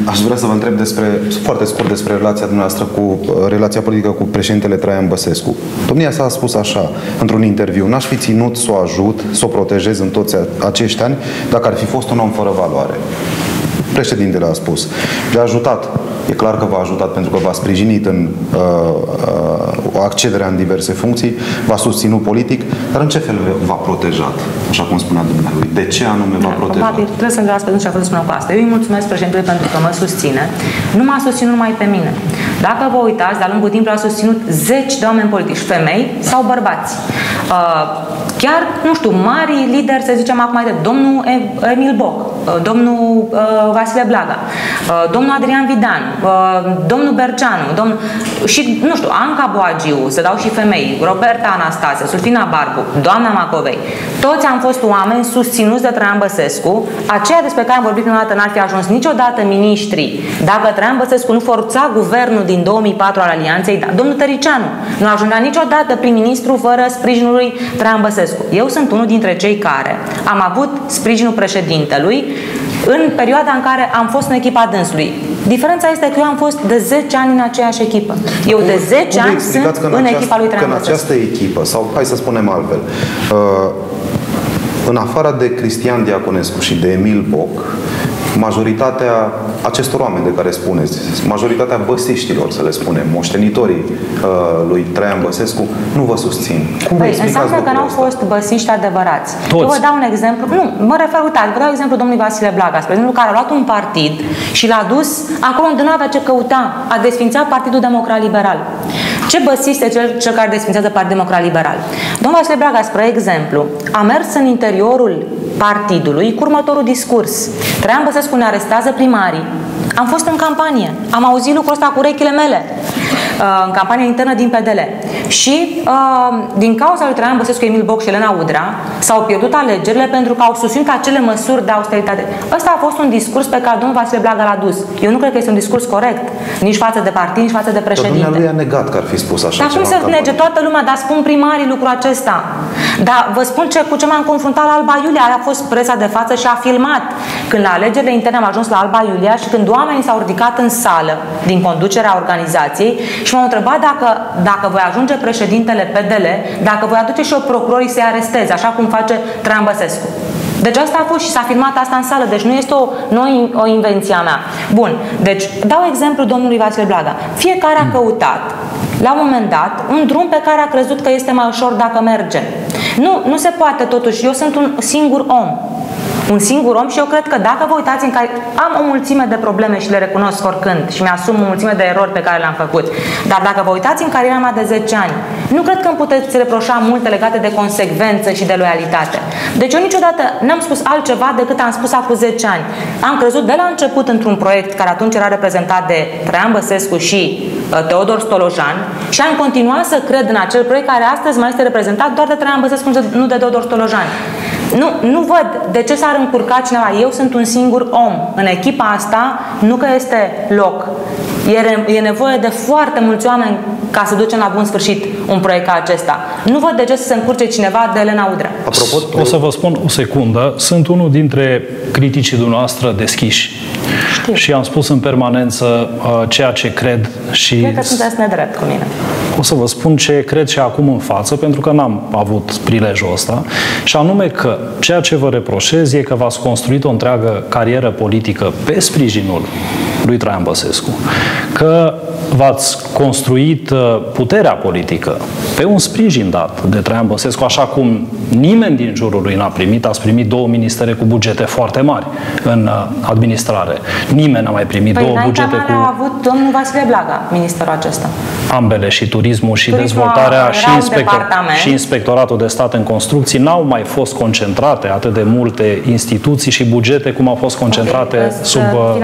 Aș vrea să vă întreb foarte scurt despre relația politică cu președintele Traian Băsescu. Domnia sa a spus așa, într-un interviu: n-aș fi ținut să o ajut, să o protejez în toți acești ani, dacă ar fi fost un om fără valoare. Președintele a spus. V-a ajutat. E clar că v-a ajutat pentru că v-a sprijinit în accederea în diverse funcții, v-a susținut politic, dar în ce fel v-a protejat, așa cum spunea dumnealui? De ce anume v-a protejat? Probabil trebuie să-mi răspund ce a vrut să spună cu asta. Eu îi mulțumesc președintele pentru că mă susține. Nu m-a susținut numai pe mine. Dacă vă uitați, de-a lungul timpului a susținut zeci de oameni politici, femei sau bărbați. Chiar, nu știu, mari lideri, să zicem acum mai de domnul Emil Boc, domnul Vasile Blaga, domnul Adrian Vidan, domnul Berceanu, și, nu știu, Anca Boagiu, să dau și femei, Roberta Anastase, Sulfina Barbu, doamna Macovei. Toți am fost oameni susținuți de Traian Băsescu. Aceia despre care am vorbit prima dată n-ar fi ajuns niciodată miniștri dacă Traian Băsescu nu forța guvernul din 2004 al Alianței. Domnul Tăricianu nu ajungea niciodată prim-ministru fără sprijinul lui Traian Băsescu. Eu sunt unul dintre cei care am avut sprijinul președintelui în perioada în care am fost în echipa dânsului. Diferența este că eu am fost de 10 ani în aceeași echipă. Eu de 10 ani sunt în echipa lui Traian Băsescu. În această echipă, sau hai să spunem altfel, în afară de Cristian Diaconescu și de Emil Boc, majoritatea acestor oameni de care spuneți, majoritatea băsiștilor, să le spunem, moștenitorii lui Traian Băsescu, nu vă susțin. Cum vă explicați înseamnă că n-au fost băsiști adevărați. Toți. Eu vă dau un exemplu. Nu, mă refer, uitați, vă dau exemplu domnului Vasile Blaga, spre exemplu, care a luat un partid și l-a dus acolo unde nu avea ce căuta. A desfințat Partidul Democrat Liberal. Ce băsist este cel care desfințează Partidul Democrat Liberal? Domnul Vasile Blaga, spre exemplu, a mers în interiorul partidului cu următorul discurs: Traian Băsescu ne arestează primarii. Am fost în campanie, am auzit lucrul ăsta cu urechile mele, în campania internă din PDL. Și din cauza lui Traian Băsescu, Emil Boc și Elena Udrea s-au pierdut alegerile pentru că au susținut acele măsuri de austeritate. Ăsta a fost un discurs pe care domnul Vasile Blaga l-a dus. Eu nu cred că este un discurs corect, nici față de partid, nici față de președinte. Dar dumnealui a negat că ar fi spus așa. Dar cum să nege toată lumea? Dar spun primarii lucrul acesta. Dar vă spun cu ce m-am confruntat la Alba Iulia. A fost presa de față și a filmat. Când la alegerile interne am ajuns la Alba Iulia și când oamenii s-au ridicat în sală din conducerea organizației și m-au întrebat dacă voi ajunge președintele PDL, dacă voi aduce și o procurorii să-i aresteze, așa cum face Traian Băsescu. Deci asta a fost și s-a filmat asta în sală, deci nu este o invenție a mea. Bun, deci dau exemplu domnului Vasile Blaga. Fiecare a căutat, la un moment dat, un drum pe care a crezut că este mai ușor dacă merge. Nu se poate totuși, eu sunt un singur om. Un singur om și eu cred că dacă vă uitați în care am o mulțime de probleme și le recunosc oricând și mi-asum o mulțime de erori pe care le-am făcut, dar dacă vă uitați în cariera mea de 10 ani, nu cred că îmi puteți reproșa multe legate de consecvență și de loialitate. Deci eu niciodată n-am spus altceva decât am spus acum 10 ani. Am crezut de la început într-un proiect care atunci era reprezentat de Traian Băsescu și Teodor Stolojan și am continuat să cred în acel proiect care astăzi mai este reprezentat doar de Traian Băsescu, nu de Teodor Stolojan. Nu văd de ce s-ar încurca cineva. Eu sunt un singur om. În echipa asta nu că este loc. E nevoie de foarte mulți oameni ca să ducem la bun sfârșit un proiect ca acesta. Nu văd de ce să se încurce cineva de Elena Udrea. Apropo, o să vă spun o secundă. Sunt unul dintre criticii dumneavoastră deschiși. Știu. Și am spus în permanență ceea ce cred și... Cred că sunteți nedrept cu mine. O să vă spun ce cred și acum în față, pentru că n-am avut prilejul ăsta, și anume că ceea ce vă reproșez e că v-ați construit o întreagă carieră politică pe sprijinul lui Traian Băsescu, că v-ați construit puterea politică pe un sprijin dat de Traian Băsescu, așa cum nimeni din jurul lui n-a primit. Ați primit 2 ministere cu bugete foarte mari în administrare. Nimeni n-a mai primit 2 bugete cu... a avut domnul Vasile Blaga, ministerul acesta. Ambele, și turismul și dezvoltarea și inspectoratul de stat în construcții n-au mai fost concentrate atât de multe instituții și bugete cum au fost concentrate sub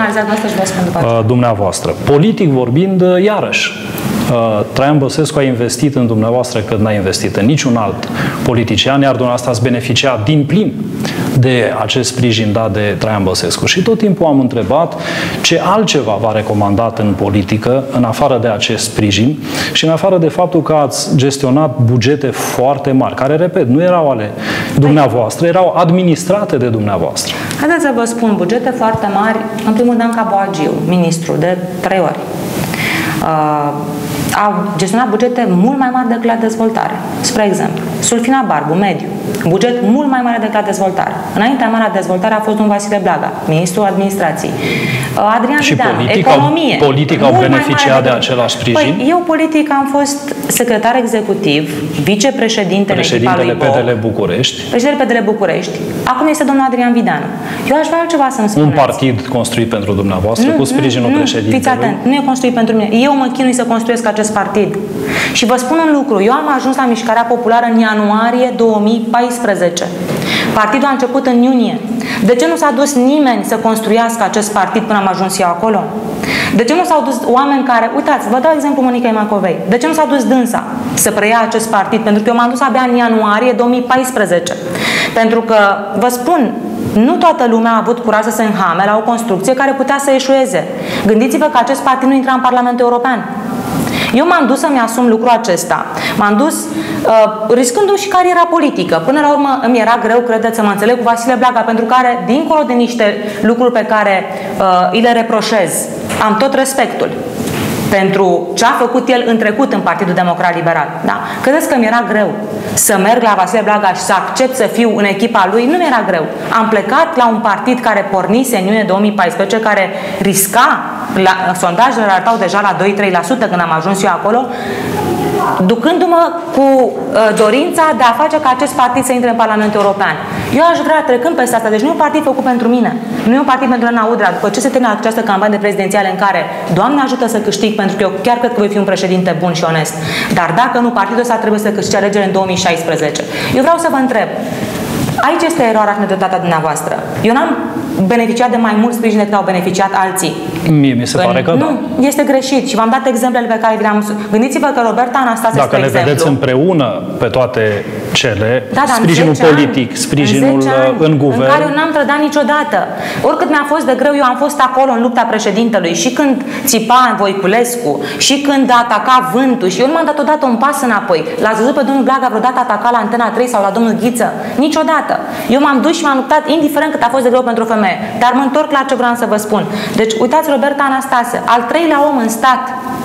dumneavoastră. Politic vorbind, iarăși, Traian Băsescu a investit în dumneavoastră cât n-a investit în niciun alt politician, iar dumneavoastră ați beneficiat din plin de acest sprijin dat de Traian Băsescu. Și tot timpul am întrebat ce altceva v-a recomandat în politică, în afară de acest sprijin și în afară de faptul că ați gestionat bugete foarte mari, care, repet, nu erau ale dumneavoastră, erau administrate de dumneavoastră. Haideți să vă spun, bugete foarte mari, în primul rând Anca Boagiu, ministru, de 3 ori. Au gestionat bugete mult mai mari decât la dezvoltare. Spre exemplu, Sulfina Barbu, mediu, buget mult mai mare decât la dezvoltare. Înaintea mea la dezvoltare a fost domnul Vasile Blaga, ministrul administrației. Adrian Vidan, economie. Politic au beneficiat de același sprijin? Păi, eu politic am fost secretar executiv, vicepreședintele PDL București. Președintele PDL București. Acum este domnul Adrian Vidan. Eu aș vrea altceva să-mi spuneți. Un partid construit pentru dumneavoastră, cu sprijinul președintelui? Fiți atent, nu e construit pentru mine. Eu mă chinui să construiesc acest partid. Și vă spun un lucru. Eu am ajuns la Mișcarea Populară în ianuarie 2014. Partidul a început în iunie. De ce nu s-a dus nimeni să construiască acest partid până am ajuns eu acolo? De ce nu s-au dus oameni care... Uitați, vă dau exemplu Monica Macovei. De ce nu s-a dus dânsa să preia acest partid? Pentru că eu m-am dus abia în ianuarie 2014. Pentru că, vă spun, nu toată lumea a avut curaj să se înhame la o construcție care putea să eșueze. Gândiți-vă că acest partid nu intra în Parlamentul European. Eu m-am dus să-mi asum lucrul acesta. M-am dus riscându-mi și cariera politică. Până la urmă îmi era greu, credeți, să mă înțeleg cu Vasile Blaga, pentru care, dincolo de niște lucruri pe care îi le reproșez, am tot respectul pentru ce a făcut el în trecut în Partidul Democrat Liberal. Da? Credeți că mi-era greu să merg la Vasile Blaga și să accept să fiu în echipa lui? Nu mi-era greu. Am plecat la un partid care pornise în iunie 2014, care risca, sondajele arătau deja la 2-3% când am ajuns eu acolo, ducându-mă cu dorința de a face ca acest partid să intre în Parlamentul European. Eu aș vrea, trecând peste asta, deci nu e un partid făcut pentru mine, nu e un partid pentru Elena Udrea, după ce se termină această campanie prezidențială în care, Doamne ajută să câștig, pentru că eu chiar cred că voi fi un președinte bun și onest, dar dacă nu, partidul ăsta trebuie să câștige alegerile în 2016. Eu vreau să vă întreb, aici este eroarea și nedreptatea dumneavoastră. Eu n-am beneficiat de mai mult sprijin decât au beneficiat alții. Mie mi se pare că nu, este greșit și v-am dat exemplele pe care vi le-am... Gândiți-vă că Roberta Anastase, dacă le vedeți împreună pe toate cele, sprijinul politic, sprijinul în guvern... în care eu n-am trădat niciodată. Oricât mi-a fost de greu, eu am fost acolo în lupta președintelui și când țipa Voiculescu și când ataca vântul și eu nu m-am dat odată un pas înapoi. L-ați văzut pe domnul Blaga vreodată ataca la Antena 3 sau la domnul Ghiță? Niciodată. Eu m-am dus și m-am luptat indiferent cât a fost de greu pentru o femeie. Dar mă întorc la ce vreau să vă spun. Deci, uitați, Roberta Anastase, al 3-lea om în stat,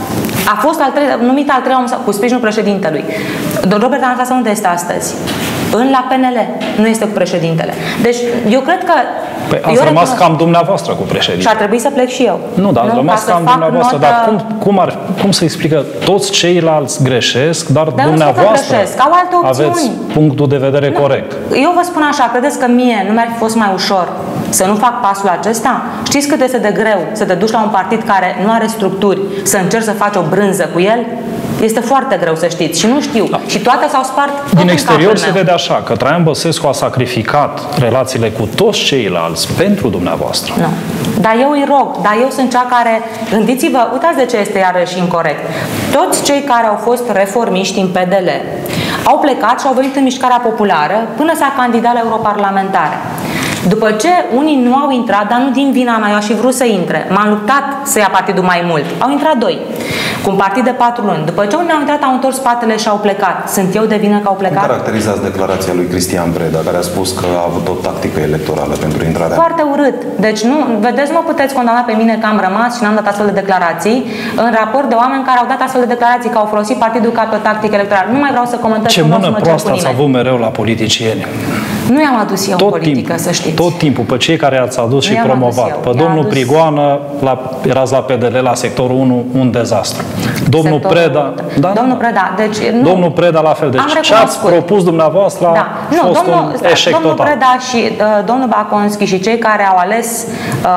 a fost numit al 3-lea om cu sprijinul președintelui. Roberta Anastase unde este astăzi? La PNL, nu este cu președintele. Deci, eu cred că... Păi ați rămas cam dumneavoastră cu președintele. Și ar trebui să plec și eu. Nu, dar ați rămas cam dumneavoastră. Dar cum să explică? Toți ceilalți greșesc, dar dumneavoastră au alte opțiuni. Aveți punctul de vedere corect. Eu vă spun așa, credeți că mie nu mi-ar fi fost mai ușor să nu fac pasul acesta? Știți cât este de greu să te duci la un partid care nu are structuri, să încerci să faci o brânză cu el? Este foarte greu să știți și nu știu. Da. Și toate s-au spart. Din exterior se vede așa, că Traian Băsescu a sacrificat relațiile cu toți ceilalți pentru dumneavoastră. Nu. Dar eu îi rog, dar eu sunt cea care, gândiți-vă, uitați de ce este iarăși incorect. Toți cei care au fost reformiști în PDL au plecat și au venit în Mișcarea Populară până s-a candidat la europarlamentare. După ce unii nu au intrat, dar nu din vina mea, eu aș fi vrut să intre. M-am luptat să ia partidul mai mult. Au intrat 2. Cu un partid de 4 luni. După ce unii au intrat, au întors spatele și au plecat. Sunt eu de vină că au plecat? Cum caracterizați declarația lui Cristian Preda, care a spus că a avut o tactică electorală pentru intrarea? Foarte urât. Deci nu, vedeți, nu mă puteți condamna pe mine că am rămas și n-am dat astfel de declarații în raport de oameni care au dat astfel de declarații, că au folosit partidul ca pe o tactică electorală. Nu mai vreau să comentez. Ce mână proastă ați avut mereu la politicieni. Nu i-am adus eu în politică, să știți. Tot timpul, pe cei care i-ați adus și promovat. Pe domnul Prigoană, erați la PDL, la sectorul 1, un dezastru. Domnul Preda... Domnul Preda, deci... Domnul Preda la fel. Deci ce ați propus dumneavoastră a fost un eșec total. Domnul Preda și domnul Baconski și cei care au ales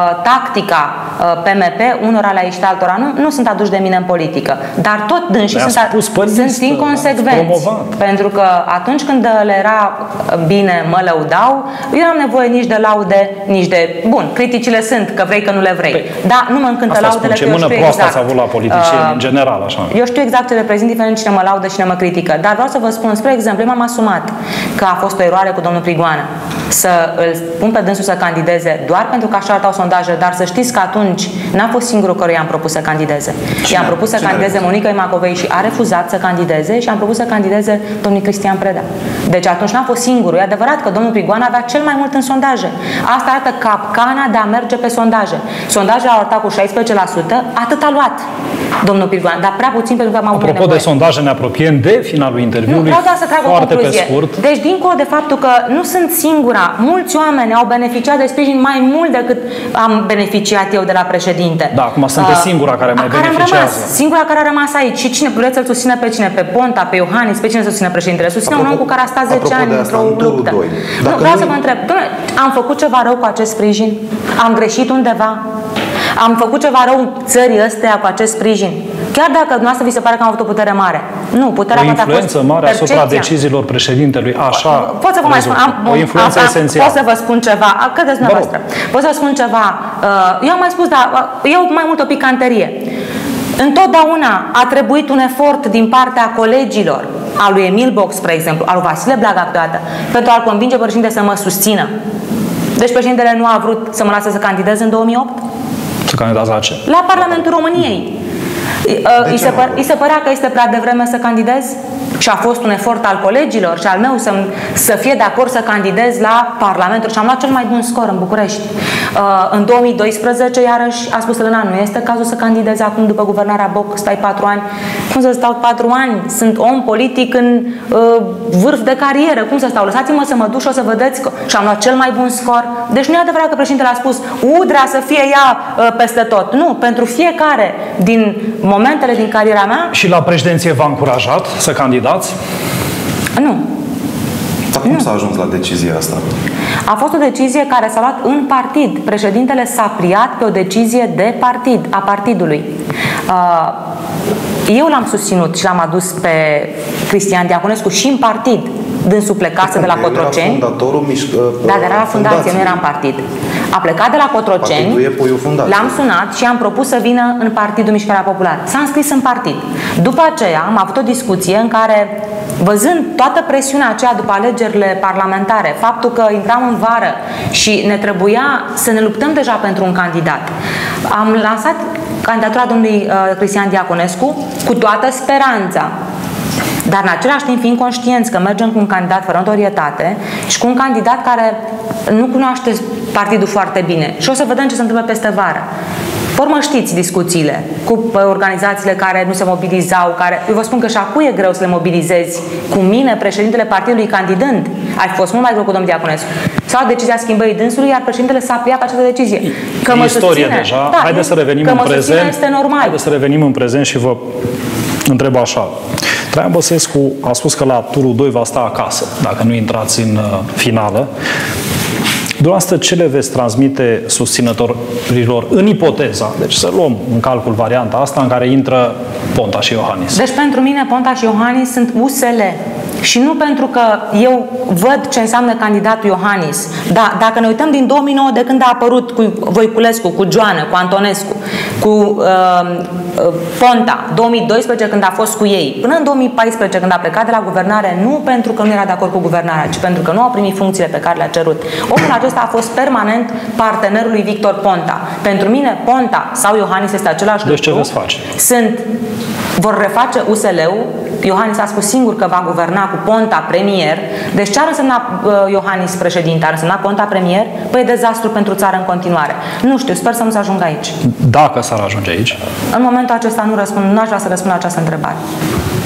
tactica PMP, unora la iște altora, nu sunt aduși de mine în politică. Dar tot dânsii sunt inconsecvenți. Pentru că atunci când le era bine, mă lăudau, eu n-am nevoie nici de laude, nici de... Bun, criticile sunt, că vrei, că nu le vrei. Dar nu mă încântă laudele, că eu știu exact. Ați avut la politicieni, în general, așa. Eu știu exact ce reprezint, diferent cine mă laudă și cine mă critică. Dar vreau să vă spun, spre exemplu, m-am asumat că a fost o eroare cu domnul Prigoană să îl pun pe dânsul să candideze doar pentru că așa arătau sondajele, dar să știți că atunci n-a fost singurul căruia i-am propus să candideze. I-am propus să candideze Monica Macovei și a refuzat să candideze și am propus să candideze domnul Cristian Preda. Deci atunci n-a fost singurul. E adevărat că că domnul Prigoan avea cel mai mult în sondaje. Asta arată capcana de a merge pe sondaje. Sondajele au arătat cu 16%, atât a luat domnul Prigoan, dar prea puțin pentru că am avut nevoie. Apropo de sondaje, ne apropiem de finalul interviului. Vreau doar să trag o concluzie. Pe scurt. Deci, dincolo de faptul că nu sunt singura, mulți oameni au beneficiat de sprijin mai mult decât am beneficiat eu de la președinte. Da, acum sunteți singura care mai beneficiază. Singura care a rămas aici. Și cine vreți să-l susține pe cine? Pe Ponta, pe Iohannis, pe cine susține președintele? Susține un om cu care a stat 10 ani într-o luptă. Nu, vreau să vă întreb, am făcut ceva rău cu acest sprijin? Am greșit undeva? Am făcut ceva rău țării ăstea cu acest sprijin? Chiar dacă dumneavoastră vi se pare că am avut o putere mare. Nu, puterea mea a fost influență mare asupra deciziilor președintelui. Așa. Pot să vă mai spun. O influență esențială. Pot să vă spun ceva. Credeți dumneavoastră. Pot să vă spun ceva. Eu am mai spus, dar eu mai mult o picanterie. Întotdeauna a trebuit un efort din partea colegilor, al lui Emil Boc, spre exemplu, al lui Vasile Blaga câteodată, pentru a-l convinge pe președinte să mă susțină. Deci președintele nu a vrut să mă lase să candidez în 2008? Să candidați la ce? La Parlamentul României. Îi se părea că este prea devreme să candidez? Și a fost un efort al colegilor și al meu să fie de acord să candidez la Parlamentul. Și am luat cel mai bun scor în București. În 2012, iarăși, a spus Elena, nu este cazul să candidezi acum după guvernarea Boc, stai 4 ani. Cum să stau 4 ani? Sunt om politic în vârf de carieră. Cum să stau? Lăsați-mă să mă duc și o să vedeți că... Și am luat cel mai bun scor. Deci nu e adevărat că președintele a spus Udrea să fie ea peste tot. Nu, pentru fiecare din momentele din cariera mea. Și la președinție v-a încurajat să candidați? Nu. Dar cum s-a ajuns la decizia asta? A fost o decizie care s-a luat în partid. Președintele s-a pliat pe o decizie de partid, a partidului. Eu l-am susținut și l-am adus pe Cristian Diaconescu și în partid. Dânsul plecase de la Cotroceni. Da, dar era la fundație, nu era în partid. A plecat de la Cotroceni, l-am sunat și am propus să vină în Partidul Mișcarea Populară. S-a înscris în partid. După aceea am avut o discuție în care, văzând toată presiunea aceea după alegerile parlamentare, faptul că intram în vară și ne trebuia să ne luptăm deja pentru un candidat, am lansat candidatura domnului Cristian Diaconescu cu toată speranța. Dar în același timp fiind conștienți că mergem cu un candidat fără notorietate și cu un candidat care nu cunoaște partidul foarte bine. Și o să vedem ce se întâmplă peste vară. Urmă știți discuțiile cu organizațiile care nu se mobilizau, care... Eu vă spun că și acum e greu să le mobilizezi. Cu mine, președintele partidului candidând, ar fi fost mult mai greu cu domnul Diaconescu. S-a luat decizia schimbării dânsului, iar președintele s-a pliat această decizie. Că mă istorie susține, deja. da, Haideți să revenim în prezent. Este normal. Haideți să revenim în prezent și vă întreb așa. Traian Băsescu a spus că la turul 2 va sta acasă, dacă nu intrați în finală. Dumneavoastră, ce le veți transmite susținătorilor în ipoteza, deci să luăm în calcul varianta asta în care intră Ponta și Iohannis? Deci pentru mine Ponta și Iohannis sunt USL. Și nu pentru că eu văd ce înseamnă candidatul Iohannis. Da, dacă ne uităm din 2009, de când a apărut cu Voiculescu, cu Joană, cu Antonescu, cu Ponta, 2012 când a fost cu ei, până în 2014 când a plecat de la guvernare, nu pentru că nu era de acord cu guvernarea, ci pentru că nu au primit funcțiile pe care le-a cerut. Omul acesta a fost permanent partenerul lui Victor Ponta. Pentru mine, Ponta sau Iohannis este același lucru. Deci ce veți face? Vor reface USL-ul. Iohannis a spus singur că va guverna cu Ponta premier. Deci ce ar însemna Iohannis președinte? Ar însemna Ponta premier? Păi e dezastru pentru țară în continuare. Nu știu, sper să nu se ajungă aici. Dacă s-ar ajunge aici? În momentul acesta nu aș vrea să răspund la această întrebare.